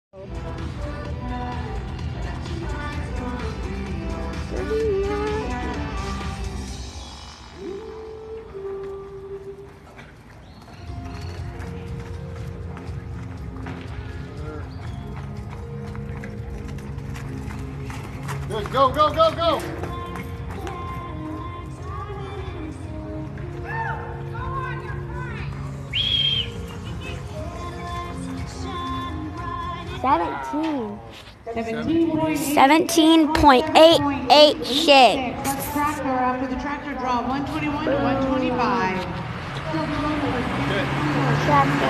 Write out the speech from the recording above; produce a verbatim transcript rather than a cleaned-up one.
Good, go, go, go, go! Seventeen. Seventeen point eight eight six. Tractor after the tractor draw one twenty-one to one twenty-five. Tractor.